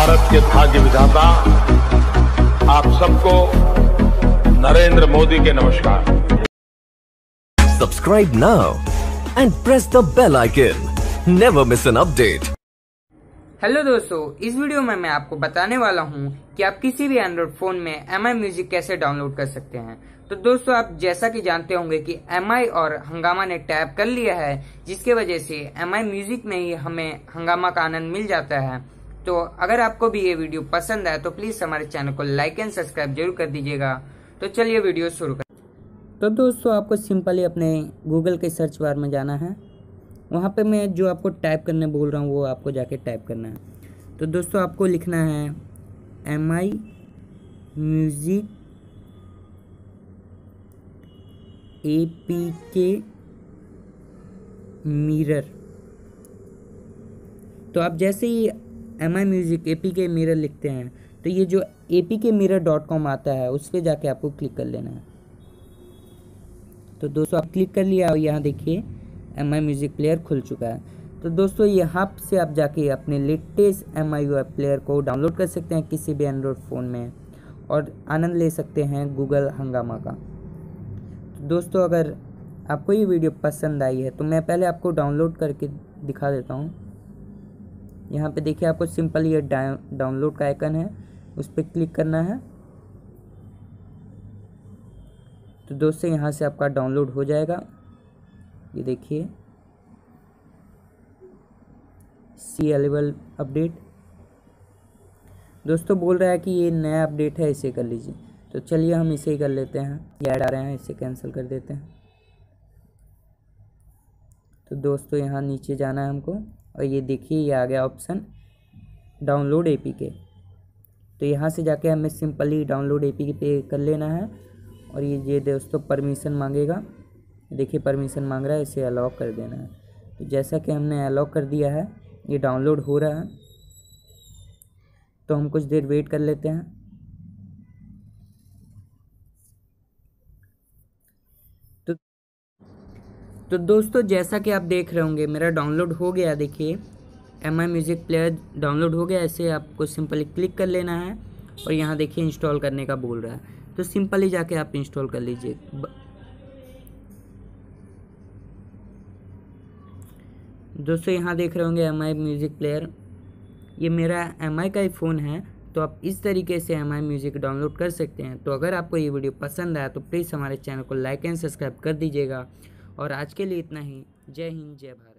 भारत के भाग्य विधाता आप सबको नरेंद्र मोदी के नमस्कार। Subscribe now and press the bell icon. Never miss an update. Hello दोस्तों, इस वीडियो में मैं आपको बताने वाला हूं कि आप किसी भी एंड्रॉइड फोन में MI म्यूजिक कैसे डाउनलोड कर सकते हैं। तो दोस्तों, आप जैसा कि जानते होंगे कि MI और हंगामा ने टैप कर लिया है, जिसके वजह से MI म्यूजिक में ही हमें हंगामा का आनंद मिल जाता है। तो अगर आपको भी ये वीडियो पसंद आए तो प्लीज हमारे चैनल को लाइक एंड सब्सक्राइब जरूर कर दीजिएगा। तो चलिए वीडियो शुरू कर। तो दोस्तों, आपको सिंपली अपने गूगल के सर्च बार में जाना है। वहाँ पे मैं जो आपको टाइप करने बोल रहा हूँ वो आपको जाके टाइप करना है। तो दोस्तों, आपको लिखना है MI म्यूजिक APK मिरर। तो आप जैसे ही MI म्यूजिक APK मिरर लिखते हैं तो ये जो apkmirror.com आता है उस पर जाके आपको क्लिक कर लेना है। तो दोस्तों, आप क्लिक कर लिया और यहाँ देखिए MI म्यूजिक प्लेयर खुल चुका है। तो दोस्तों, यहाँ से आप जाके अपने लेटेस्ट MI प्लेयर को डाउनलोड कर सकते हैं किसी भी एंड्रॉयड फ़ोन में और आनंद ले सकते हैं गूगल हंगामा का। तो दोस्तों, अगर आपको ये वीडियो पसंद आई है तो मैं पहले आपको डाउनलोड करके दिखा देता हूँ। यहाँ पे देखिए, आपको सिंपल ये डाउनलोड का आइकन है, उस पर क्लिक करना है। तो दोस्तों, यहाँ से आपका डाउनलोड हो जाएगा। ये देखिए, सी अवेलेबल अपडेट। दोस्तों, बोल रहा है कि ये नया अपडेट है, इसे कर लीजिए। तो चलिए हम इसे ही कर लेते हैं। ये ऐड आ रहे हैं, इसे कैंसिल कर देते हैं। तो दोस्तों, यहाँ नीचे जाना है हमको और ये देखिए ये आ गया ऑप्शन डाउनलोड APK। तो यहाँ से जाके हमें सिंपली डाउनलोड APK पे कर लेना है। और ये दोस्तों परमिशन मांगेगा, देखिए परमिशन मांग रहा है, इसे अलाउ कर देना है। तो जैसा कि हमने अलाउ कर दिया है, ये डाउनलोड हो रहा है। तो हम कुछ देर वेट कर लेते हैं। तो दोस्तों, जैसा कि आप देख रहे होंगे मेरा डाउनलोड हो गया। देखिए MI म्यूजिक प्लेयर डाउनलोड हो गया। ऐसे आपको सिंपली क्लिक कर लेना है और यहाँ देखिए इंस्टॉल करने का बोल रहा है। तो सिंपली जाके आप इंस्टॉल कर लीजिए। दोस्तों, यहाँ देख रहे होंगे MI म्यूजिक प्लेयर, ये मेरा MI का ही फ़ोन है। तो आप इस तरीके से MI म्यूजिक डाउनलोड कर सकते हैं। तो अगर आपको ये वीडियो पसंद आया तो प्लीज़ हमारे चैनल को लाइक एंड सब्सक्राइब कर दीजिएगा। और आज के लिए इतना ही। जय हिंद, जय भारत।